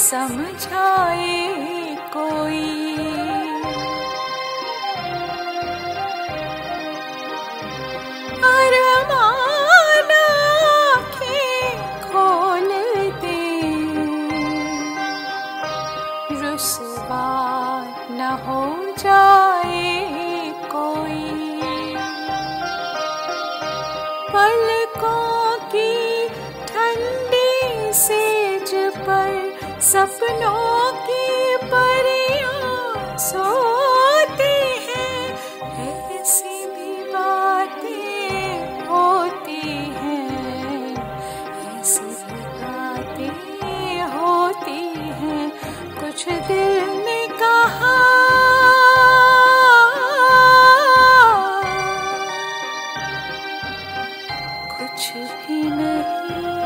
समझाए कोई। अरमान आँखें खोल दे, रुसवा न हो जाए कोई। पलकों की ठंडी सेज पर सपनों की परियां सोती हैं, ऐसी भी बातें होती हैं, ऐसी भी बातें होती हैं। कुछ दिल ने कहा कुछ भी नहीं।